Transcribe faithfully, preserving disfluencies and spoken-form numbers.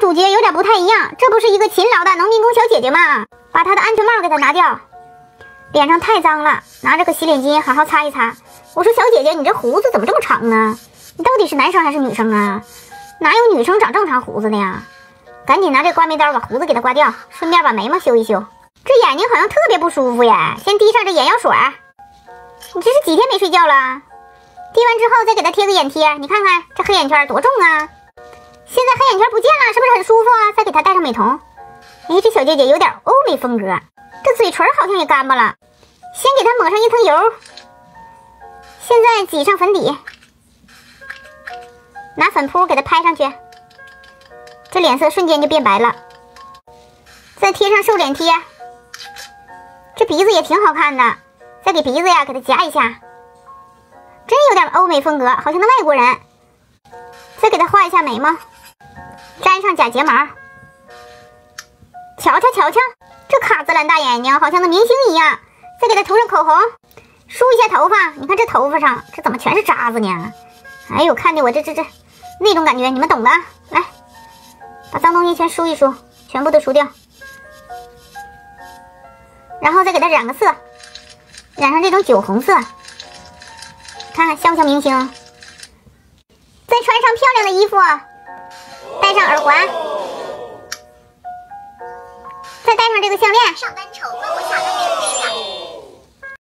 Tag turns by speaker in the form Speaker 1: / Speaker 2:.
Speaker 1: 主角有点不太一样，这不是一个勤劳的农民工小姐姐吗？把她的安全帽给她拿掉，脸上太脏了，拿着个洗脸巾好好擦一擦。我说小姐姐，你这胡子怎么这么长呢？你到底是男生还是女生啊？哪有女生长正常胡子的呀？赶紧拿这刮眉刀把胡子给她刮掉，顺便把眉毛修一修。这眼睛好像特别不舒服呀，先滴上这眼药水。你这是几天没睡觉了？滴完之后再给她贴个眼贴，你看看这黑眼圈多重啊！现在黑眼圈不见了，是不是很舒服啊？再给她戴上美瞳。哎，这小姐姐有点欧美风格，这嘴唇好像也干巴了。先给她抹上一层油，现在挤上粉底，拿粉扑给她拍上去，这脸色瞬间就变白了。再贴上瘦脸贴，这鼻子也挺好看的，再给鼻子呀给它夹一下，真有点欧美风格，好像那外国人。再给她画一下眉毛，粘上假睫毛，瞧瞧瞧瞧，这卡姿兰大眼睛好像那明星一样。再给她涂上口红，梳一下头发，你看这头发上这怎么全是渣子呢？哎呦，看的我这这这那种感觉，你们懂的。来，把脏东西全梳一梳，全部都梳掉，然后再给她染个色，染上这种酒红色，看看像不像明星？再穿上漂亮的衣服，戴上耳环，再戴上这个项链。上班丑，帮我下单。